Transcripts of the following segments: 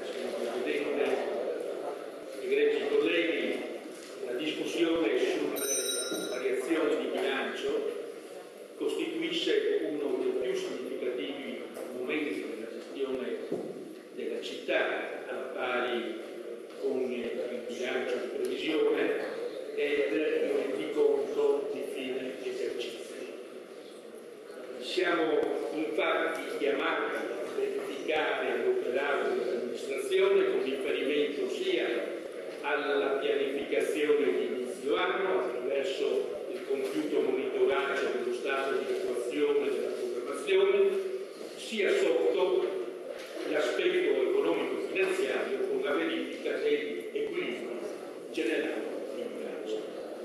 signor Presidente, egregi colleghi, la discussione sulle variazioni di bilancio costituisce uno dei più significativi momenti della gestione della città, alla pari con il bilancio di previsione ed il rendiconto di fine esercizio. Siamo infatti chiamati a verificare l'operato dell'amministrazione con riferimento sia alla pianificazione di inizio anno attraverso il compiuto monitoraggio dello stato di attuazione della programmazione, sia sotto l'aspetto economico-finanziario con la verifica degli equilibri generali di bilancio.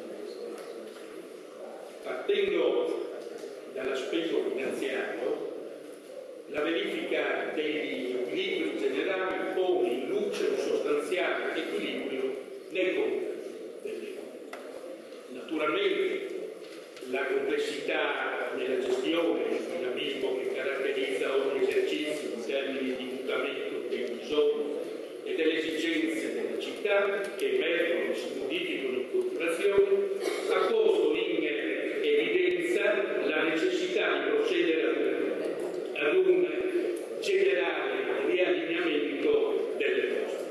Partendo dall'aspetto finanziario, la verifica degli equilibri generali pone in luce un sostanziale equilibrio nei conti dell'economia. Naturalmente la complessità nella gestione, il dinamismo che caratterizza ogni esercizio in termini di mutamento dei bisogni e delle esigenze della città che emergono e si modificano in continuazione, ha posto in evidenza la necessità di procedere ad un generale riallineamento delle poste.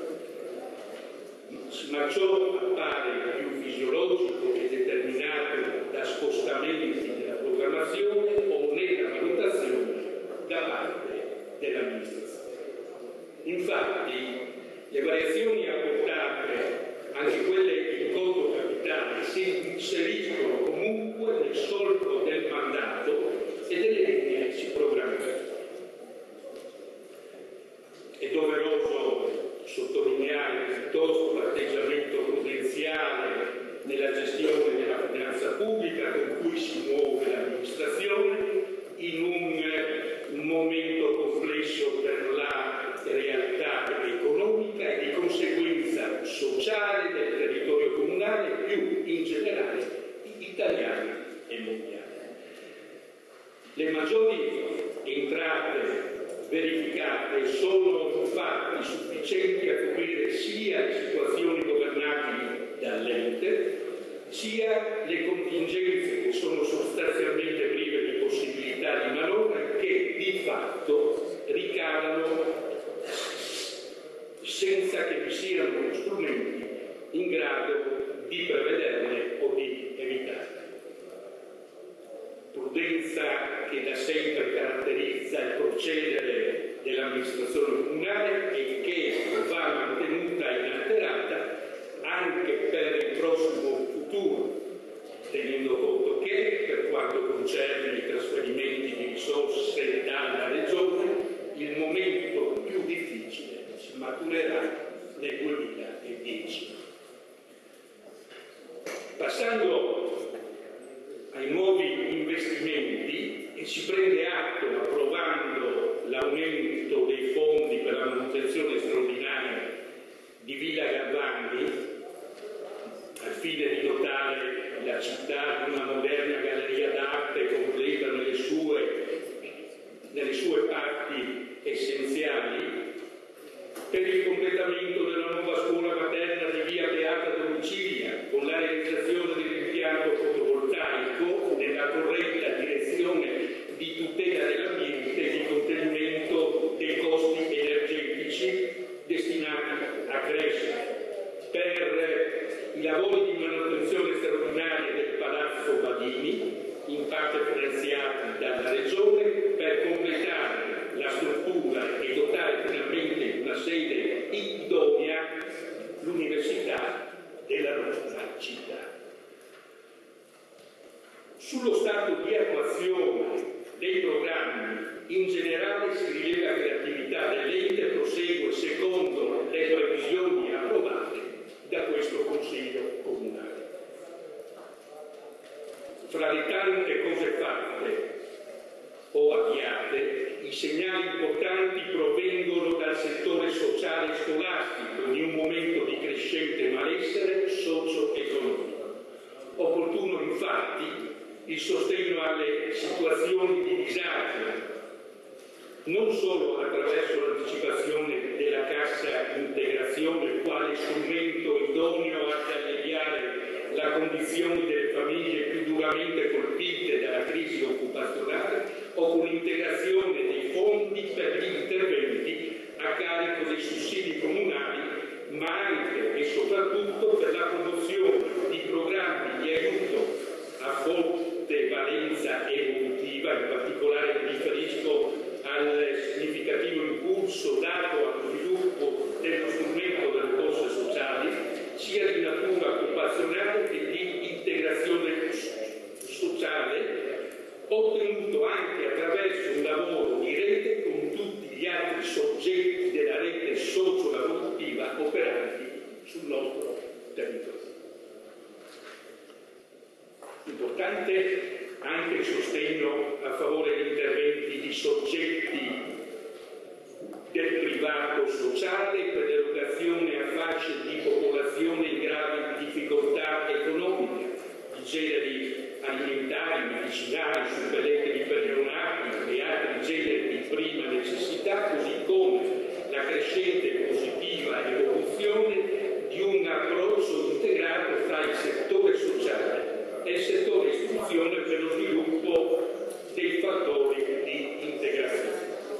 Ma ciò appare più fisiologico che determinato da spostamenti nella programmazione o nella valutazione da parte dell'amministrazione. Infatti, le variazioni apportate, anche quelle in conto capitale, si inseriscono comunque nel solco del mandato e delle linee programmate. È doveroso sottolineare piuttosto l'atteggiamento prudenziale nella gestione della finanza pubblica con cui si muove l'amministrazione in un momento complesso per la realtà economica e di conseguenza sociale del territorio comunale, più in generale italiano e mondiale. Le maggiori entrate verificate sono infatti sufficienti a coprire sia le situazioni governabili dall'ente, sia le contingenze che sono sostanzialmente prive di possibilità di manovra e che di fatto ricadono senza che vi siano strumenti in grado di prevederle o di evitarle. Prudenza che da sempre caratterizza il procedere dell'amministrazione comunale e che va mantenuta inalterata anche per il prossimo futuro, tenendo conto che, per quanto concerne i trasferimenti di risorse dalla Regione, il momento più difficile si maturerà nel 2010. Passando ai nuovi investimenti, e si prende atto approvando l'aumento dei fondi per la manutenzione straordinaria di Villa Galvani al fine di dotare la città di una moderna galleria d'arte completa nelle sue parti essenziali, per il completamento della nuova scuola materna di via Beata Domicilia con la realizzazione dell'impianto fotovoltaico nella corretta direzione di tutela dell'ambiente e di contenimento dei costi energetici destinati a crescere, per i lavori di manutenzione straordinaria del Palazzo Badini, in parte finanziati dalla Regione, per completare la struttura e dotare finalmente di una sede idonea l'università della nostra città. Sullo stato di attuazione dei programmi in generale si rileva che l'attività dell'ente prosegue secondo le previsioni approvate da questo Consiglio Comunale. Fra le tante cose fatte o avviate, i segnali importanti provengono dal settore sociale e scolastico in un momento di crescente malessere socio-economico. Opportuno infatti il sostegno alle situazioni di disagio non solo attraverso l'anticipazione della cassa integrazione quale strumento idoneo ad alleviare la condizione delle famiglie più duramente colpite dalla crisi occupazionale, o con l'integrazione dei fondi per gli interventi a carico dei sussidi comunali, ma anche e soprattutto per la promozione di programmi di aiuto a forte valenza evolutiva. In particolare mi riferisco al significativo impulso dato allo sviluppo dello strumento delle borse sociali, sia di natura occupazionale che di integrazione sociale, ottenuto anche attraverso un lavoro di rete con tutti gli altri soggetti della rete socio-lavorativa operanti sul nostro territorio. Importante anche il sostegno a favore di interventi di soggetti del privato sociale per l'erogazione a fasce di popolazione in gravi difficoltà economiche, di generi alimentari, medicinali, suppellenti di peronati e altri generi di prima necessità, così come la crescente e positiva evoluzione di un approccio integrato tra il settore sociale e il settore istruzione per lo sviluppo dei fattori di integrazione.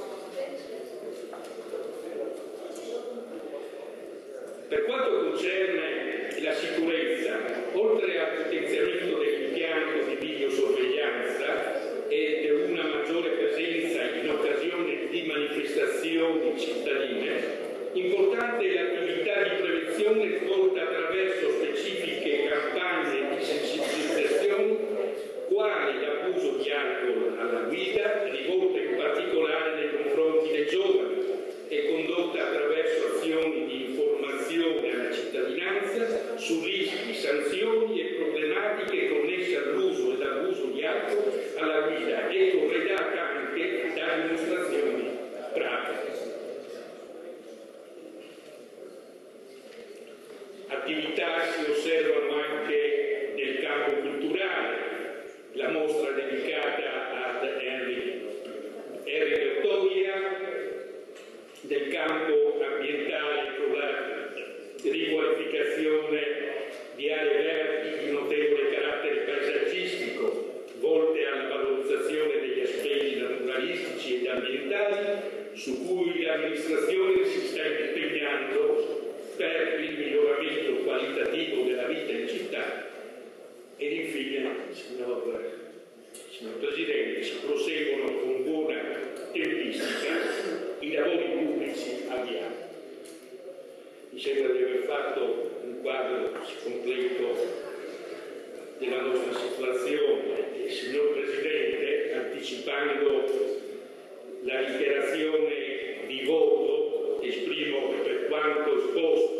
Per quanto concerne la sicurezza, oltre al potenziamento dell'impianto di videosorveglianza e una maggiore presenza in occasione di manifestazioni cittadine, importante è l'attività di prevenzione svolta attraverso specifiche campagne di sensibilizzazione, quali l'abuso di alcol alla guida, rivolta in particolare nei confronti dei giovani, e condotta attraverso azioni di informazione alla cittadinanza su rischi, sanzioni e problematiche connesse all'uso ed abuso di alcol alla guida, e corredata anche da dimostrazioni pratiche. Attività si osservano anche nel campo culturale. La mostra dedicata ad Henry Vittoria del campo ambientale con la riqualificazione di aree verdi di notevole carattere paesaggistico, volte alla valorizzazione degli aspetti naturalistici ed ambientali, su cui l'amministrazione si sta impegnando per il miglioramento qualitativo della vita in città. Ed infine, signor Presidente, si proseguono con buona tempistica i lavori pubblici avviati. Mi sembra di aver fatto un quadro completo della nostra situazione e, signor Presidente, anticipando la dichiarazione di voto, esprimo per quanto esposto